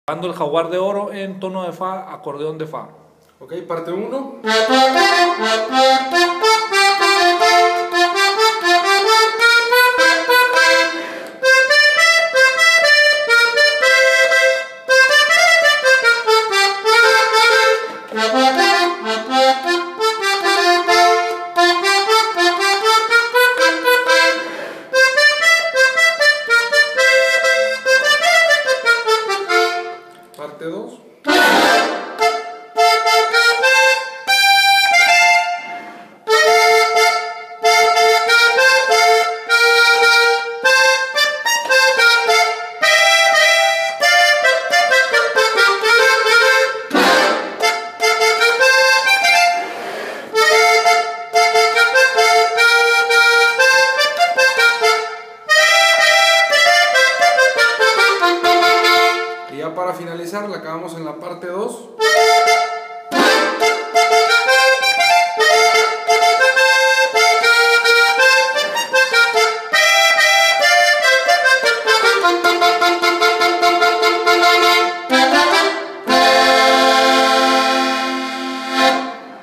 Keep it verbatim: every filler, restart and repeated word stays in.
Tocando el Jaguar de Oro en tono de fa, acordeón de fa. Ok, parte uno. Parte dos. Y ya para finalizar, la acabamos en la parte dos.